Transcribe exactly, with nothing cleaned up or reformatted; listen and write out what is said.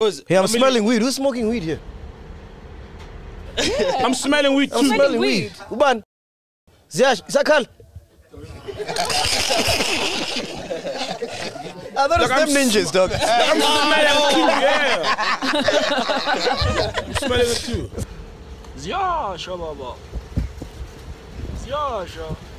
Hey, I'm smelling weed. Who's smoking weed here? Yeah. I'm smelling weed too. I'm smelling weed. Uban. Ziash, Sakal. I thought it was them ninjas, dog. I'm smelling it too, yeah. I'm smelling it too. Ziash, baba. Ziash.